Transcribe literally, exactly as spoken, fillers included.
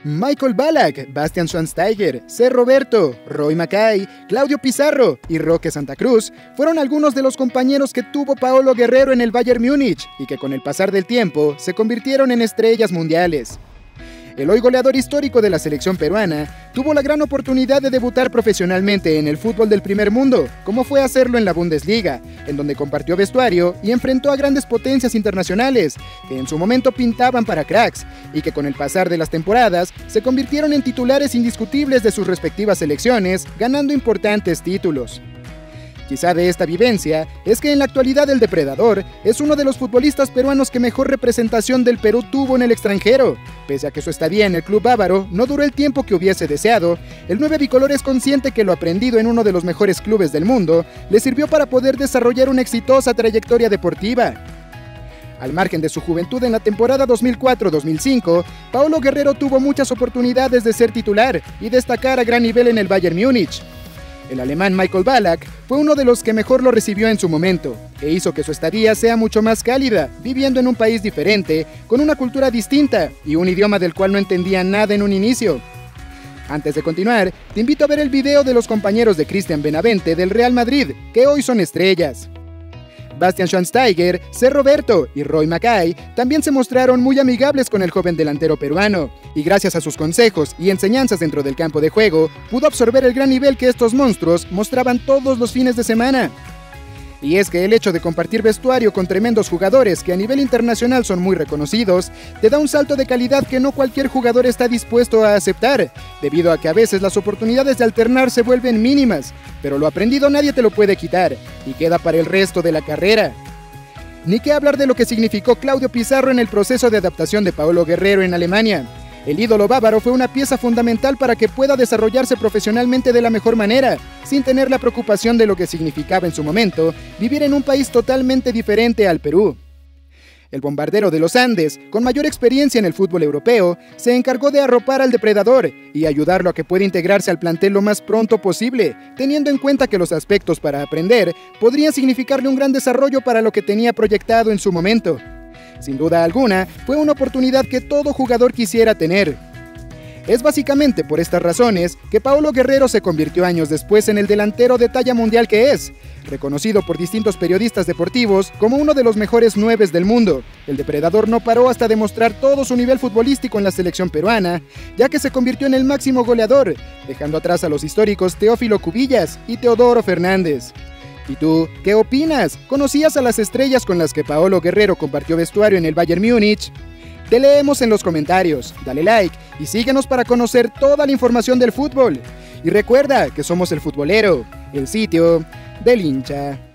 Michael Ballack, Bastian Schweinsteiger, C. Roberto, Roy Mackay, Claudio Pizarro y Roque Santa Cruz fueron algunos de los compañeros que tuvo Paolo Guerrero en el Bayern Múnich y que con el pasar del tiempo se convirtieron en estrellas mundiales. El hoy goleador histórico de la selección peruana tuvo la gran oportunidad de debutar profesionalmente en el fútbol del primer mundo, como fue hacerlo en la Bundesliga, en donde compartió vestuario y enfrentó a grandes potencias internacionales, que en su momento pintaban para cracks, y que con el pasar de las temporadas se convirtieron en titulares indiscutibles de sus respectivas selecciones, ganando importantes títulos. Quizá de esta vivencia es que en la actualidad el Depredador es uno de los futbolistas peruanos que mejor representación del Perú tuvo en el extranjero. Pese a que su estadía en el club bávaro no duró el tiempo que hubiese deseado, el nueve bicolor es consciente que lo aprendido en uno de los mejores clubes del mundo le sirvió para poder desarrollar una exitosa trayectoria deportiva. Al margen de su juventud en la temporada dos mil cuatro dos mil cinco, Paolo Guerrero tuvo muchas oportunidades de ser titular y destacar a gran nivel en el Bayern Múnich. El alemán Michael Ballack fue uno de los que mejor lo recibió en su momento, e hizo que su estadía sea mucho más cálida, viviendo en un país diferente, con una cultura distinta y un idioma del cual no entendía nada en un inicio. Antes de continuar, te invito a ver el video de los compañeros de Cristian Benavente del Real Madrid, que hoy son estrellas. Bastian Schweinsteiger, C. Roberto y Roy Mackay también se mostraron muy amigables con el joven delantero peruano, y gracias a sus consejos y enseñanzas dentro del campo de juego, pudo absorber el gran nivel que estos monstruos mostraban todos los fines de semana. Y es que el hecho de compartir vestuario con tremendos jugadores que a nivel internacional son muy reconocidos, te da un salto de calidad que no cualquier jugador está dispuesto a aceptar, debido a que a veces las oportunidades de alternar se vuelven mínimas, pero lo aprendido nadie te lo puede quitar, y queda para el resto de la carrera. Ni qué hablar de lo que significó Claudio Pizarro en el proceso de adaptación de Paolo Guerrero en Alemania. El ídolo bávaro fue una pieza fundamental para que pueda desarrollarse profesionalmente de la mejor manera, sin tener la preocupación de lo que significaba en su momento vivir en un país totalmente diferente al Perú. El bombardero de los Andes, con mayor experiencia en el fútbol europeo, se encargó de arropar al Depredador y ayudarlo a que pueda integrarse al plantel lo más pronto posible, teniendo en cuenta que los aspectos para aprender podrían significarle un gran desarrollo para lo que tenía proyectado en su momento. Sin duda alguna, fue una oportunidad que todo jugador quisiera tener. Es básicamente por estas razones que Paolo Guerrero se convirtió años después en el delantero de talla mundial que es, reconocido por distintos periodistas deportivos como uno de los mejores nueves del mundo. El Depredador no paró hasta demostrar todo su nivel futbolístico en la selección peruana, ya que se convirtió en el máximo goleador, dejando atrás a los históricos Teófilo Cubillas y Teodoro Fernández. ¿Y tú, qué opinas? ¿Conocías a las estrellas con las que Paolo Guerrero compartió vestuario en el Bayern Múnich? Te leemos en los comentarios, dale like y síguenos para conocer toda la información del fútbol. Y recuerda que somos El Futbolero, el sitio del hincha.